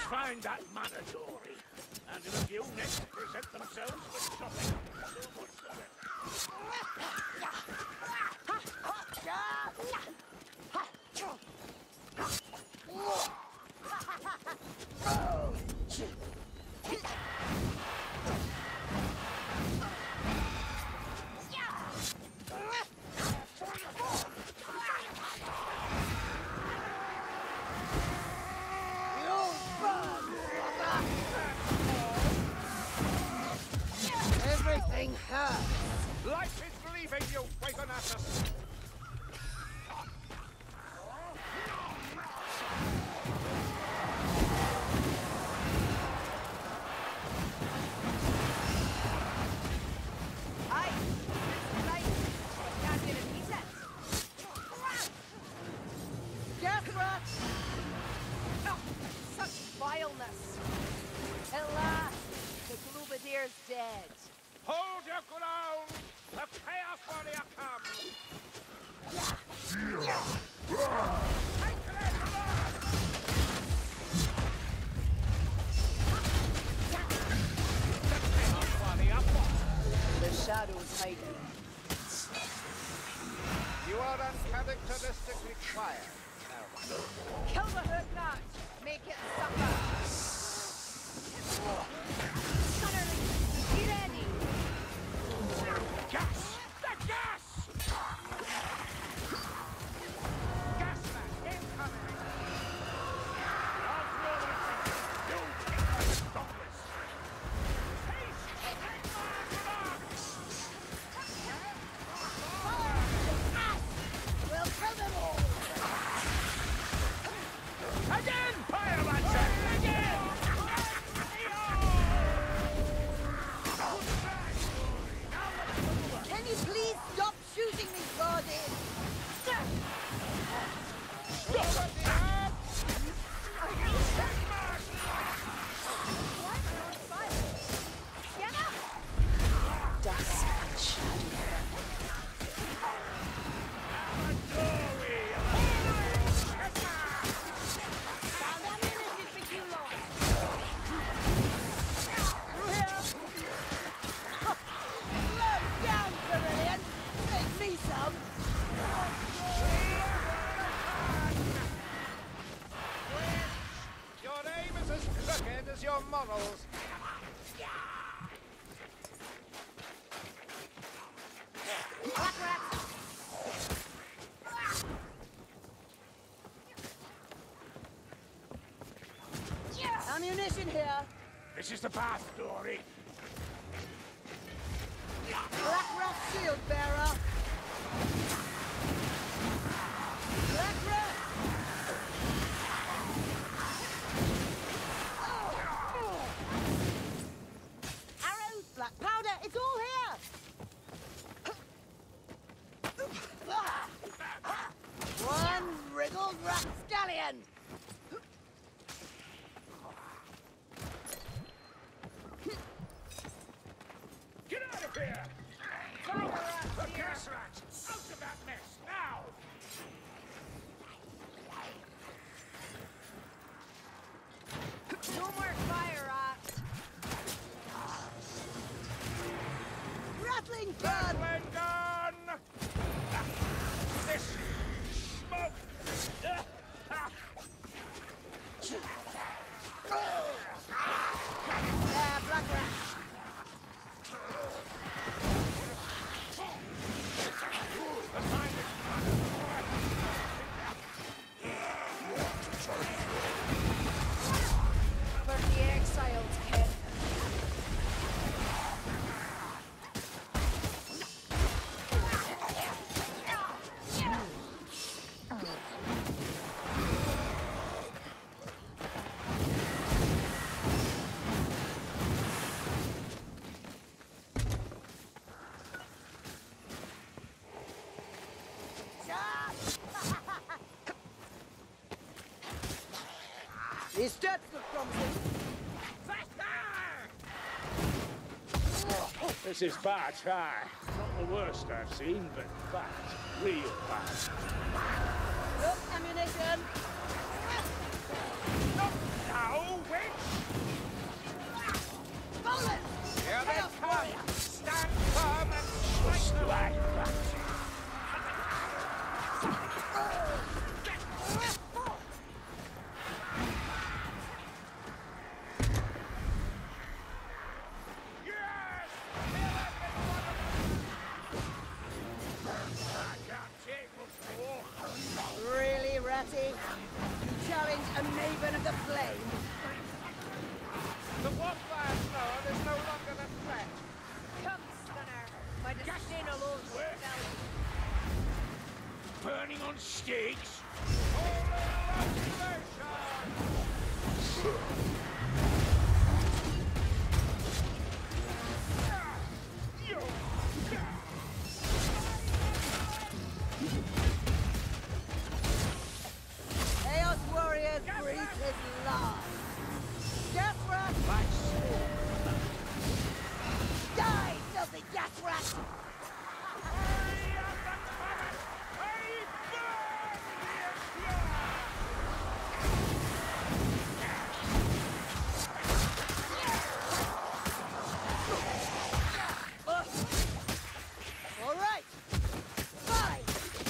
find that Manadori, and in a few minutes present themselves for chopping up so much of it. Everything hurts. Life is leaving you, Wagonatus! Vileness. At last, the Glubadier's dead. Hold your ground! The Chaos Warrior comes! The shadows hide me. You are uncharacteristically quiet. Kill the Hooknot! Make it suffer! Sutterling, be ready! Gas! The gas! Gas mask incoming! You stop this! Haste! We'll kill them all! Again, Pyromancer! Again! Can you please stop shooting me, Guardian? Dust and shadow. Me some. Your aim is as crooked as your morals. Black rat! Ammunition here. This is the path, Dory. Black rat shield bearer. Black rat. Arrows, black powder, it's all here. One wriggled rapscallion. Get out of here! The gas rat! Out of that mess, now! No more fire rats! Rattling gun. Rattling gun! This smoke! Black rat. For the exiled kin. His stats look promising. This is bad, aye. Not the worst I've seen, but bad. Real bad. Look, ammunition. Now, wait! the flame. The wildfire thrower is no longer a threat. Come, Stunner. My disdain alone will tell you. Burning on stakes? Chaos Warriors breathe his last. Gas rat! Die, filthy gas rat! All right. Fine.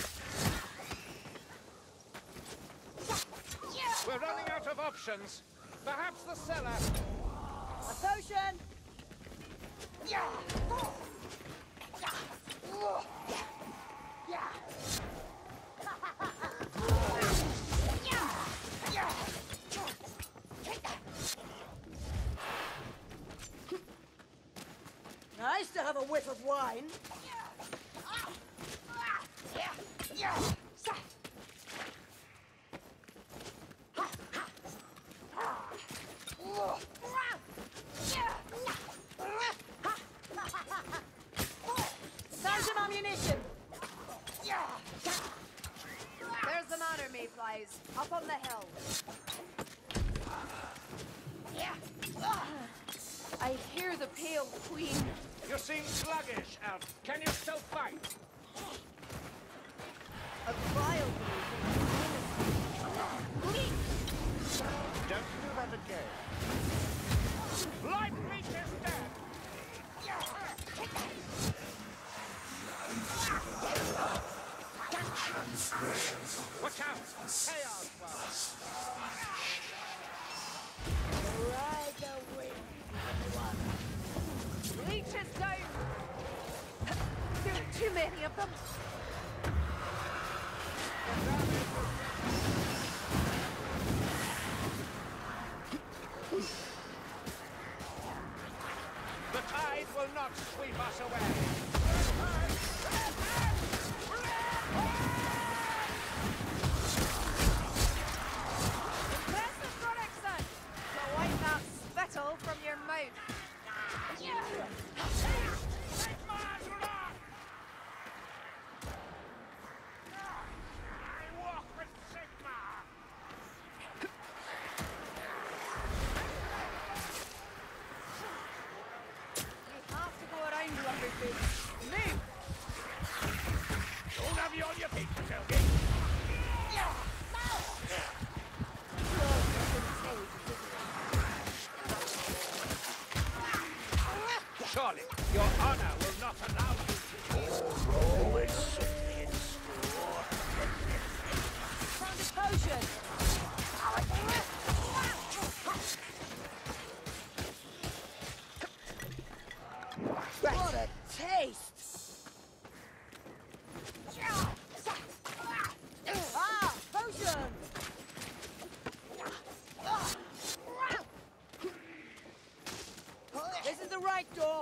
We're running out of options. Perhaps the cellar. A potion. Nice to have a whiff of wine. Found some ammunition. There's the manor, mayflies. Up on the hill. I hear the Pale Queen. You seem sluggish, Elf. Can you still fight? A vile Bleak! Don't do that again. Light Bleak is dead! Watch out! Chaos Wells! Ride the wind. Leech is down! There are too many of them. The tide will not sweep us away! Impressive, Gregson! So wipe that spittle from your mouth. I walk with Sigma! You have to go around Lumberfoot. Move! Don't have you on your feet, Selby. Surely, your honor will not allow you to... Always something in store. Found a potion. What a taste! Ah, potion! This is the right door.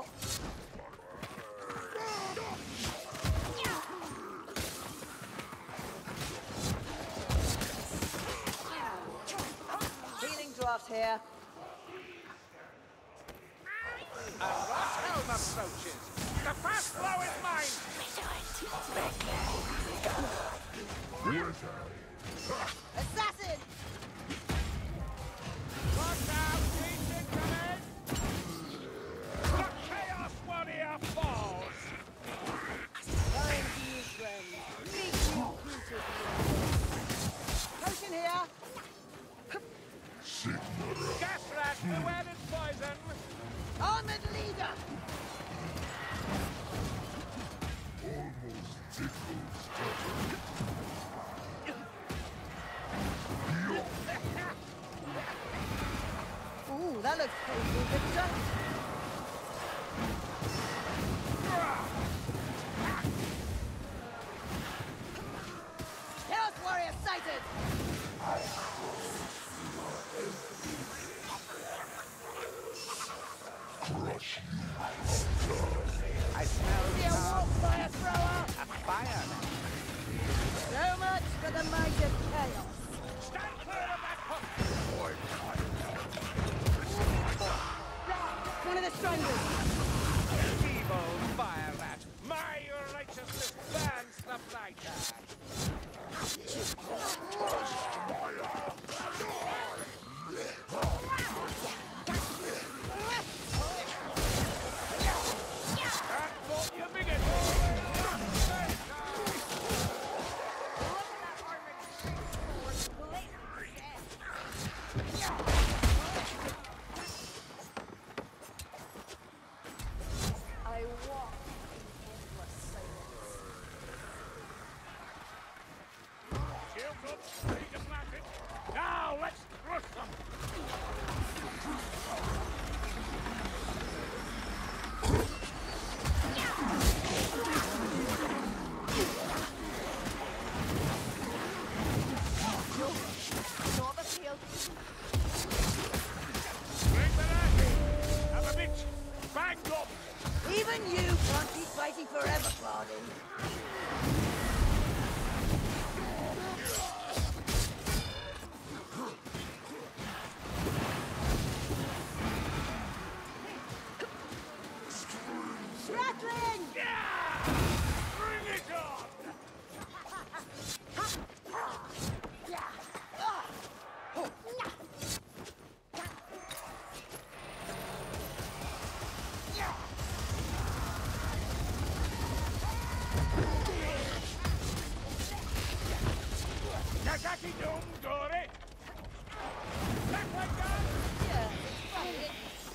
Healing draft here. A Rothelm approaches! The fast flow is mine! Assassin! Watch out! He's incoming! The Chaos Warrior falls! Time to use friends. Meet you potion here. Gas rat, beware its poison! Armored leader. Ooh, that looks painful, Victor. Chaos Warrior sighted! strangers! Evil fire rat, my righteousness burns the brighter. That's what you bigot. Look at that armored sword blazing death. I walk in endless silence. Shields up, ready to smash it. Now let's crush them. Not the field. Bring the knife. Have a bitch. Bang up. Even you can't keep fighting forever, Claudine. Rattling! Yeah! Bring it on. Nakaki Doom, Dory. Back like that. Yeah, it's funny.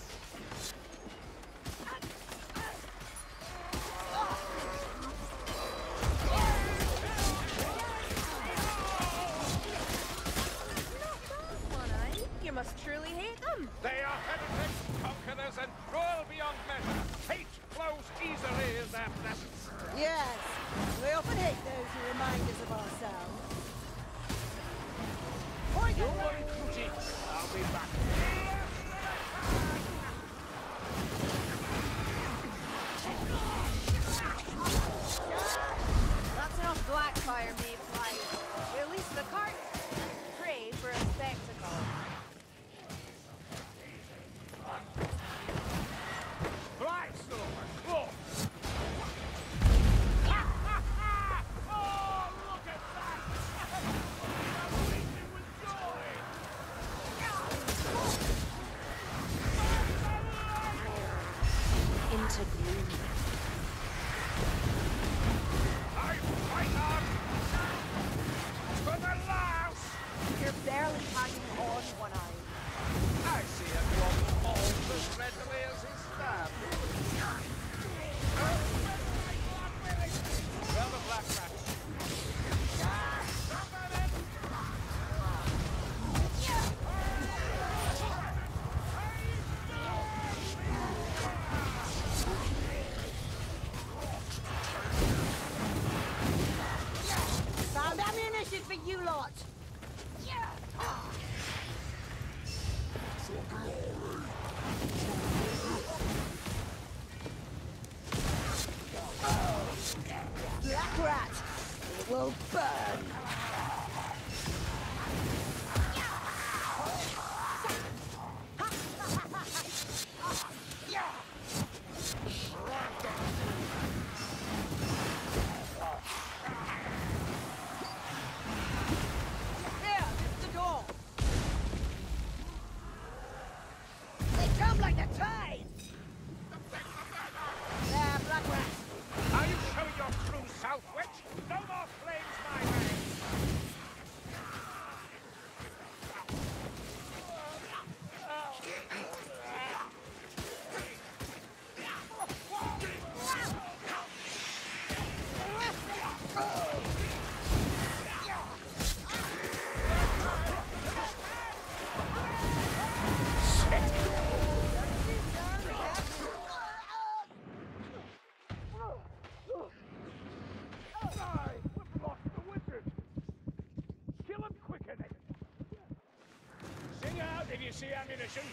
One-Eye, you must truly hate them. They are heretics, conquerors, and cruel beyond measure. Hate flows easily in their presence. Yes, we often hate those who remind us of ourselves. Point Don't worry, Cootie. I'll be back. That's enough Blackfire, Mayfly. Release the cart. Pray for a spectacle. Fly, Silver. Go. Oh, look at that! I'm leaping with joy. Into gloom. I fight on! For the louse! You're barely hanging on, One-Eye. I see a dwarf almost as readily as his stab. Well, the black rat. Found ammunition for you lot! Black rat! It will burn! Here, the door! They come like the tide! There, black rat! Are you showing your true self, witch? No more flames my way! Die! We've lost the wizard. Kill him quicker, then. Sing out if you see ammunition.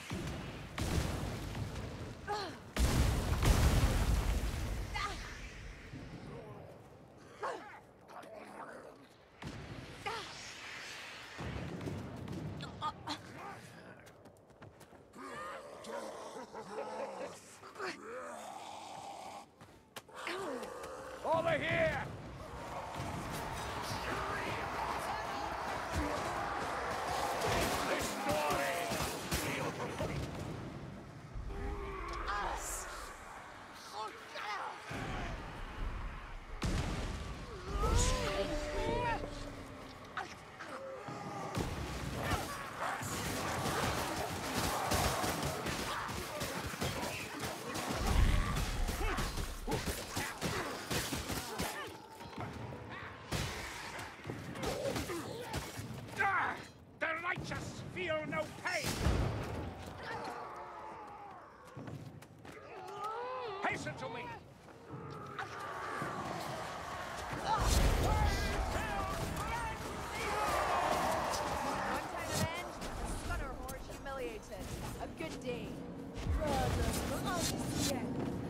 here! This story! Ah! The righteous feel no pain! Hasten to me! One time of end, Scunner Horde humiliated. A good day. Brother,